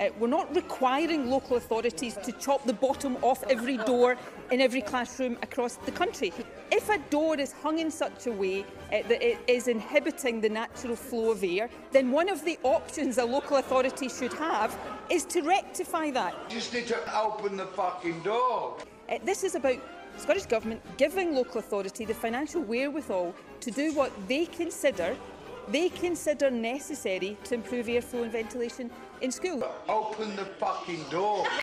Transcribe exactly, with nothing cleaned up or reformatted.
Uh, we're not requiring local authorities to chop the bottom off every door in every classroom across the country. If a door is hung in such a way uh, that it is inhibiting the natural flow of air, then one of the options a local authority should have is to rectify that. You just need to open the fucking door. Uh, this is about the Scottish Government giving local authority the financial wherewithal to do what they consider they consider necessary to improve airflow and ventilation in schools. Open the fucking door.